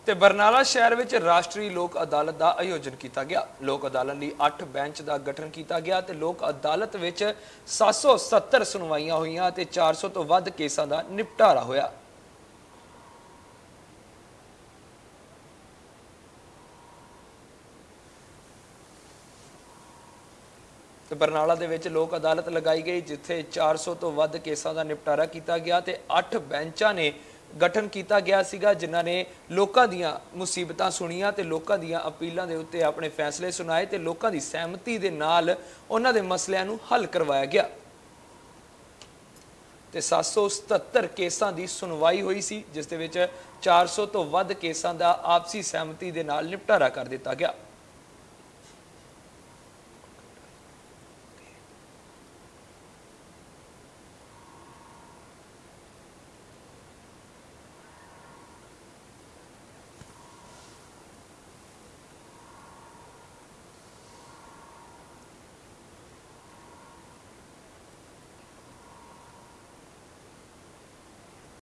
ਤੇ ਬਰਨਾਲਾ ਸ਼ਹਿਰ ਵਿੱਚ ਰਾਸ਼ਟਰੀ ਲੋਕ ਅਦਾਲਤ ਦਾ ਆਯੋਜਨ ਕੀਤਾ ਗਿਆ। ਲੋਕ ਅਦਾਲਤ ਲਈ 8 ਬੈਂਚ ਦਾ ਗਠਨ ਕੀਤਾ ਗਿਆ ਤੇ ਲੋਕ ਅਦਾਲਤ ਵਿੱਚ 770 ਸੁਣਵਾਈਆਂ ਹੋਈਆਂ ਤੇ 400 ਤੋਂ ਵੱਧ ਕੇਸਾਂ ਦਾ ਨਿਪਟਾਰਾ ਹੋਇਆ। ਤੇ ਬਰਨਾਲਾ ਦੇ ਵਿੱਚ ਲੋਕ ਅਦਾਲਤ ਲਗਾਈ ਗਈ ਜਿੱਥੇ 400 ਤੋਂ ਵੱਧ ਕੇਸਾਂ ਦਾ ਨਿਪਟਾਰਾ ਕੀਤਾ ਗਿਆ ਤੇ 8 ਬੈਂਚਾਂ ਨੇ गठन किया गया सीगा जिन्हां ने लोकां दीयां मुसीबतां सुनियां ते लोकां दीयां अपीलां दे उत्ते अपने फैसले सुनाए ते लोकां दी सहमति दे नाल उन्हां दे मसलिआं नूं हल करवाया गया ते 777 केसां दी सुनवाई हुई सी जिस दे विच 400 तो वध केसां दा आपसी सहमति दे नाल निपटारा कर दिता गया।